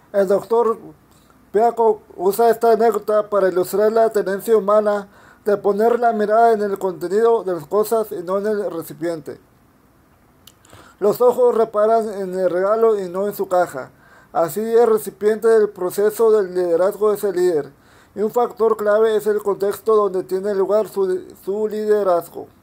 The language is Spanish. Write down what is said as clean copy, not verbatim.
El doctor Peacock usa esta anécdota para ilustrar la tendencia humana de poner la mirada en el contenido de las cosas y no en el recipiente. Los ojos reparan en el regalo y no en su caja. Así el recipiente del proceso del liderazgo es el líder. Y un factor clave es el contexto donde tiene lugar su liderazgo.